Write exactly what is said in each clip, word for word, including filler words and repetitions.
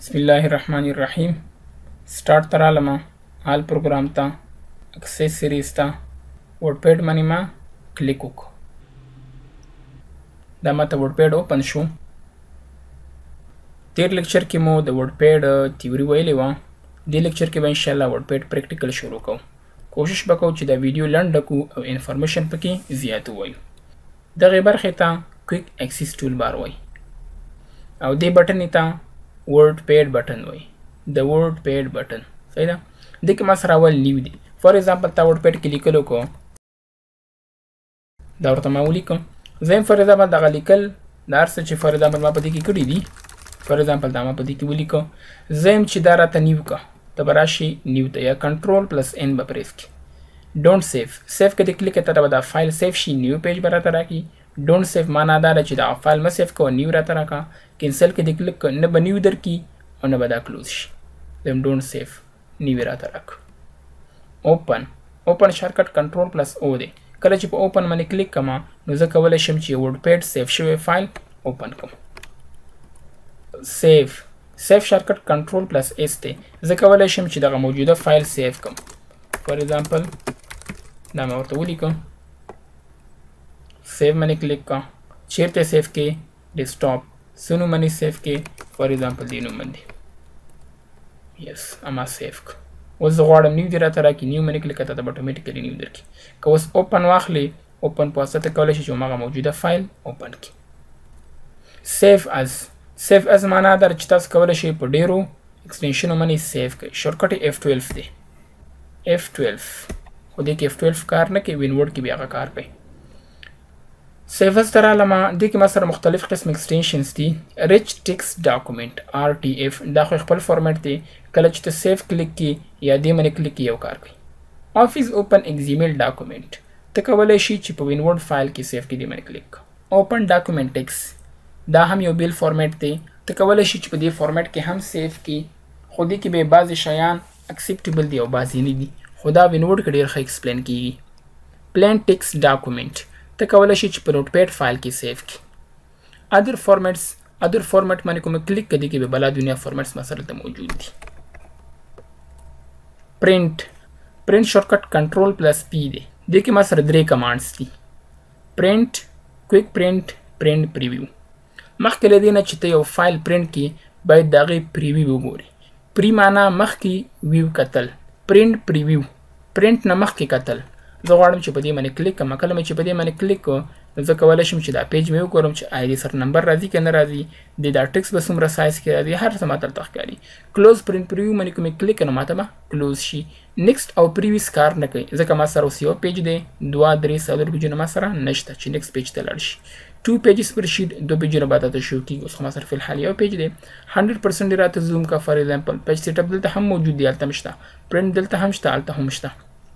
بسم الله الرحمن الرحیم. سٹارٹ ترالما آل پروګرام ته اکسسریز ته ورډپیډ باندې ما کلیک وکړو. دا ماته ورډپیډ اوپن شو. تیر لیکچر کې مو د ورډپیډ تیوري ویلې وه. دې لیکچر کې به انشاءالله ورډپیډ پریکټیکل شروع کوو. کوشش به کوو چې دا ویډیو لنډه کړو او انفارمیشن پکې زیات ووایو. دغې برخې ته کویک اکسس ټول بار وایي او دې بټن ته WordPad button وای. د WordPad button صحیح ده. دې کې ما سره اول نیو دی. فار ایگزامپل تا WordPad کې لیکل وکړو، دا ورته ما ولیکم. زم فار ایگزامپل دغه لیکل دا هر څه چې فار ایگزامپل ما په دې کې کړي دي، فار ایگزامپل دا ما په دې کې ولیکو. زم چې دا راته نیو کا ته به راشي نیو ته یا کنټرول پلس ان به پریس کړي. ډونټ سیف سیف کې دې کلیک کړه ته به دا فایل سیف شي، نیو پیج به راته راکړي. ډونټ سیف معنا دا ده چې دا فایل مه سیف کوه، نیو راته راکړه. کینسل کې دې کلیک کړه نه به نیو درکړي او نه به دا کلوز شي. زم ډونټ سیف نیو راته راکړه. اوپن اوپن شارټکټ کنټرول پلس او دی. کله چې په اوپن باندې کلیک کوم نو زه کولی شم چې ورډپیډ سیف شوی فایل اوپن کوم. سیف سیف شارټکټ کنټرول پلس اس دی. زه کولی شم چې دغه موجوده فایل سیف کوم. فار ایگزامپل دا مې ورته ولیکم. سیو باندې کلیک کا. چیرته سیف کې ډیسکټاپ څه نوم باندې سیف کې، فار ایگزامپل دې نوم باندې. یس اما سیف کو. اوس زه غواړم نیو دې راته راکړي. نیو باندې کلیک کړه ته به اټومیټیکلي نیو درکړي. که اوس اوپن واخلې اوپن په واسطه کولی شي چې هماغه موجوده فایل اوپن کړي. سیف از سیف از معنا دا چې تاسو کولی شئ په ډېرو ایکسټینشنو باندې سیف کړئ. شارټکټ یې اف ټویلف دی. اف ټویلف خو دې کې اف ټویلف کار نه کوي، وینورډ کې بیا هغه کار کوي. سیفز تر علامه دې کې ما سره مختلف قسم ایکسټینشنز دي. ریچ ټیکسټ ډاکومنټ آر ټي ایف دا خو خپل فارمیټ دی. کله چې ته سیف کلیک کې یا دې باندې کلیک کې یو کار کوي. افیس اوپن ایکزیمل ډاکومنټ ته کولی شي چې په وینورډ فایل کې سیف کې دې باندې کلیک کړه. اوپن ډاکومنټ ټیکس دا هم یو بیل فارمیټ دی. ته کولی شي چې په دې فارمیټ کې هم سیف کې، خو دې کې به بعضې شیان اکسیپټیبل دي او بعضې نه دي، خو دا وینورډ کې ډېر ښه ایکسپلین کېږي. پلین ټیکسټ ډاکومنټ ته کولی شي چې په نوټپیډ فایل کې سیف کړي. ادر فارمیټس ادر فارمیټ باندې کوم کلیک کړي کې به بلا دنیا فارمیټس ما سره ته موجود دي. پرنټ پرنټ شارټکټ کنټرول پلس پی دی. دې کې ما سره درې کمانډز دي. پرنټ کویک پرنټ پرنټ پریویو. مخکې له دې نه چې ته یو فایل پرنټ کړي باید د هغې پریویو وګورې. پری معنا مخکې، ویو کتل. پرنټ پریویو پرنټ نه مخکې کتل. زه غواړم چې په دې باندې کلیک کړم. کله مې چې په دې باندې کلیک کړو نو زه کولی شم چې دا پیج مې وګورم چې آیا دې سره نمبر راځي که نه راځي، د دا ټکس به څومره سایز کې راځي، هر څه ماته دلته ښکاري. کلوز پرنټ پریویو باندې کومې کلیک کړم ماته به کلوز شي. نیکسټ او پریویس کار نه کوي ځکه ما سره اوس یو پیج دی، دوه درې څلور پیجونه ما سره نشته چې نیکسټ پیج ته لاړ شي. ټو پیجز پر شیټ دو پیجونه به راته شو کېږي. اوس خو ما سره فی الحال یو پیج دی. هنډرډ پرسنټ دې راته زوم کا. فار ایگزامپل پیج سیټ اپ دلته هم موجود دی، هلته هم شته. پرنټ دلته هم شته، هلته هم شته.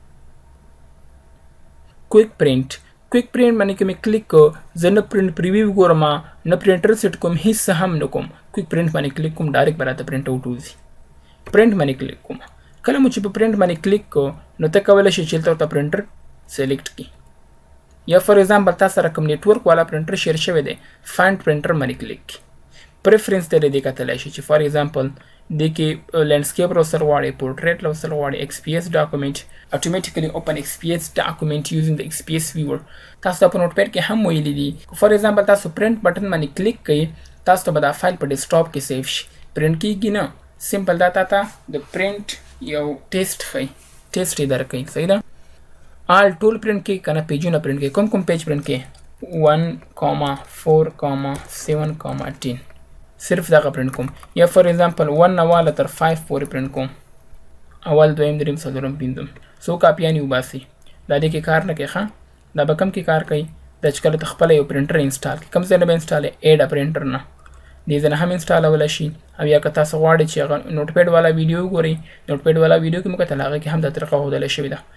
کویک پرنټ کویک پرنټ باندې کې مې کلیک کو. زه نه پرنټ پریویو ګورم نه پرنټر سیټ کوم، هیڅ څه هم نه کوم. کویک پرنټ باندې کلیک کوم، ډایرکټ به راته پرنټ اوټ وځي. پرنټ باندې کلیک کوم. کله مو چې په پرنټ باندې کلیک کو نو ته کولی شې چې دلته ورته پرنټر سلیکټ کړي. یا فار ایگزامپل تا سره کوم نیټورک والا پرنټر شیر شوی دی، فاینډ پرنټر باندې کلیک کړي. پریفرنس ته دې کتلی شي چې فار ایگزامپل دې کې لینډسکیپ راوسر غواړي، پورټریټ راوسر غواړي، ایکس پی ایس ډاکومنټ. اټومیټیکلی اوپن ایکس پی ایس ډاکومنټ یوزینګ د ایکس پی ایس ویور. تاسو ته په نوټپیډ کې هم ویلي دي. فار ایگزامپل تاسو پرنټ بټن باندې کلیک کوئ، تاسو ته به دا فایل په ډیسکټاپ کې سیف شي. پرنټ کېږي نه، سمپل دا تا ته د پرنټ یو ټیسټ ښیي، ټیسټ یې درکوي. صحیح ده. آل ټول پرنټ کې که نه پیجونه پرنټ کې. کوم کوم پیج پرنټ کې؟ ون کاما فور کاما سیون کاما ټین. صرف دغه پرنټ کوم. یا فار ایگزامپل ون نه واله تر فایف پورې پرنټ کوم. اول دویم دریم څلورم پنځم. څو کاپیانې وباسي. دا دې کې کار نه کوي. ښه دا به کوم کې کار کوي؟ دا چې کله ته خپله یو پرنټر انسټال کړي، کوم ځای نه به انسټال یې؟ ایډ ا پرنټر نه. دې ځای نه هم انسټالولی شي. او یا که تاسو غواړئ چې هغه نوټپیډ والا ویډیو وګورئ، نوټپیډ والا ویډیو کې مو کتل هغه کې هم دا طریقه ښودلی شوې ده.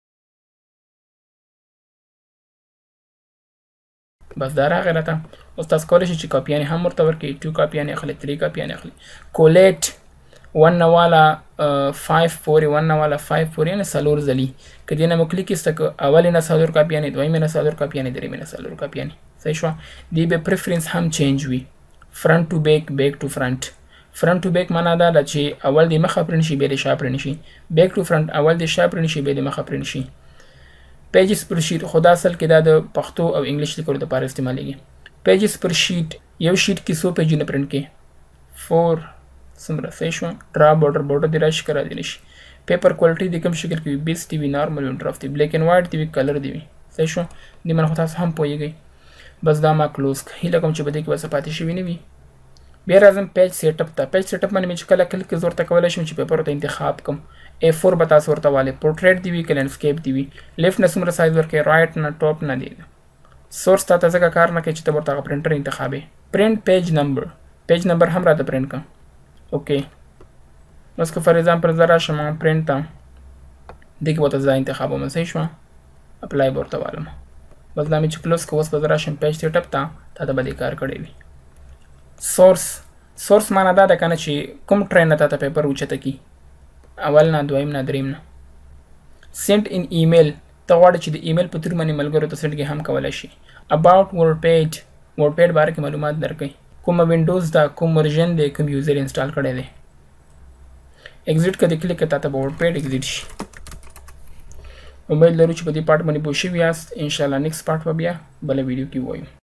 بس دا راغی راته. اوس تاسو کولی شئ چې کاپیانې هم ورته ورکړئ. ټو کاپیانې اخلي، درې کاپیانې اخلي. کولیټ ون نه واله فایف پورې، ون نه واله فایف پورې، یعنې څلور ځلي. که دې نه مو کلیک ایسته کړه، اولې نه څلور کاپیانې، دویمې نه څلور کاپیانې، درېمې نه څلور کاپیانې. صحیح شوه. دې به پریفرنس هم چینج وي. فرنټ ټو بیک، بیک ټو فرنټ. فرنٹ ټو بیک معنا دا ده چې اول د مخه پرنټ شي بیا د شا پرنټ شي. بیک ټو فرنٹ اول د شا پرنټ شي بیا د مخه پرنټ شي. پیجز پر شیټ خدا اصل کې دا د پښتو او انګلیش لیکلو لپاره استعمالېږي. پیجز پر شیټ یو شیټ کې څو پیجونه پرنټ کې فور څومره صحیح شو. ډرا بارډر بارډر دې راشي که رادې نه شي. پیپر کوالټي د کوم شکل کې وي بیس دی وي نارمل وي ډرافټ دی بلیک اینډ وایټ دی وي کلر دی وي صحیح شو. دې باندې خو تاسو هم پوهېږئ. بس دا ما کلوز کړه. هیله کوم چې په دې کې به څه پاتې شوي نه وي. بیا راځم پیج سیټ اپ ته. پیج سیټ اپ باندې مې چې کله کلیک زه ورته کولی شم چې پیپر ورته انتخاب کړم. اے فور به تاسو ورته والئ. پورټریټ دی وي که لینډسکیپ دی وي. لیفټ نه څومره سایز ورکوئ رایټ نه ټاپ نه دی. سورس تا ته ځکه کار نه کوي چې ته ورته هغه پرنټر انتخابې. پرنټ پیج نمبر پیج نمبر هم راته پرنټ کړه. اوکې بس که فار ایگزامپل زه راشم پرنټ ته دې کې به ورته زه انتخابوم صحیح شوه. اپلای به ورته والم. بس دا مې چې کلوز کړه اوس به زه راشم پیج سیټ اپ ته تا ته به دې کار کړی وي. سورس سورس معنا دا ده که نه چې کوم ټرین نه تا ته پیپر اوچته کي اول نه دویم نه دریم نه. سینډ ان ایمیل ته غواړې چې د ایمیل په تور باندې ملګرو ته سینډ کې هم کولی شي. اباوټ ورډ پیج ورډ پیډ باره کې معلومات درکوي. کومه وینډوز ده کوم ورژن دی کوم یوزر انسټال کړی دی. ایگزیټ که دې کلیک کړه تا ته به ورډ پیډ ایگزیټ شي. امید لرو چې په دې پارټ باندې پوه شوي یاست. انشاءالله نیکسټ پارټ به بیا بله ویډیو کې ووایو.